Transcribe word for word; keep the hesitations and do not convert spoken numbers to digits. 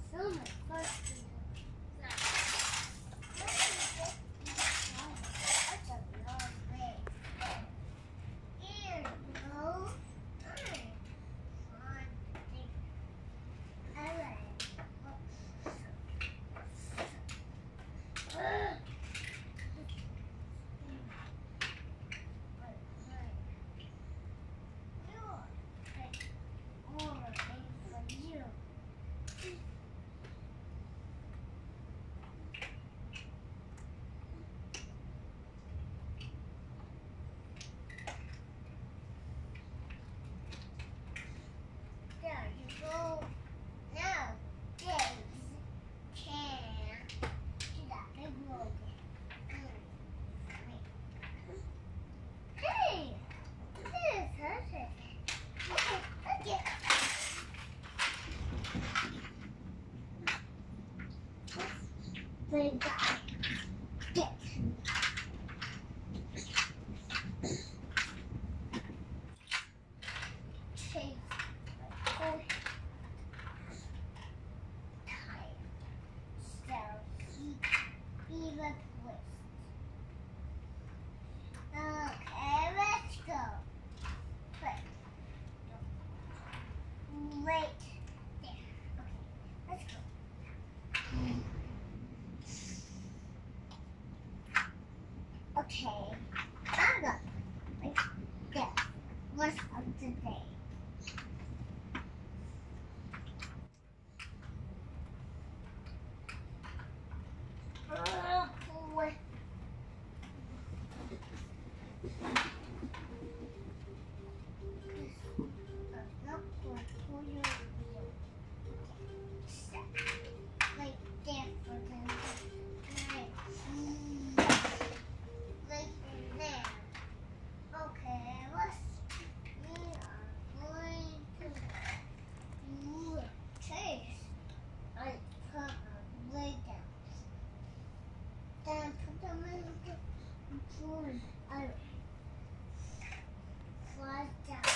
So much first. There you go. Now, James can do that big roll again. Hey! This hurts it. Okay, look it. Big guy. Get. Chase. Oh. Tired. Still. Even twist. Okay, let's go. Wait. Wait. There. Okay, let's go. Okay, I'm up. Like this. What's up today? Uh, what? Look for who you will. Like there for the night. Like there. Okay, let's. We are going to do chase. I put them way down. Then put them in the food. I fly down.